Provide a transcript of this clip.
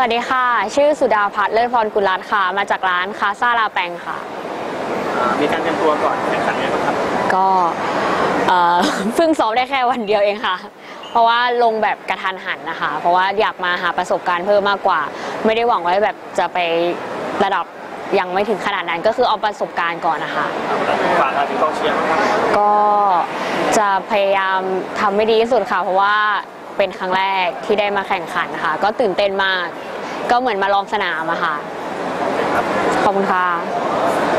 วัสดีค่ะชื่อสุดาภัทรเลิศพรกุลรัตน์ค่ะมาจากร้านคาซาลาแปงค่ะมีการเตรียมตัวก่อนแข่งขันยังไงครับก็เพิ่งซ้อมได้แค่วันเดียวเองค่ะเพราะว่าลงแบบกระทันหันนะคะเพราะว่าอยากมาหาประสบการณ์เพิ่มมากกว่าไม่ได้หวังว่าแบบจะไประดับยังไม่ถึงขนาดนั้นก็คือเอาประสบการณ์ก่อนนะคะฝากอะไรถึงกองเชียร์ครับก็จะพยายามทำให้ดีที่สุดค่ะเพราะว่าเป็นครั้งแรกที่ได้มาแข่งขันค่ะก็ตื่นเต้นมากก็เหมือนมาลองสนามอะค่ะขอบคุณค่ะ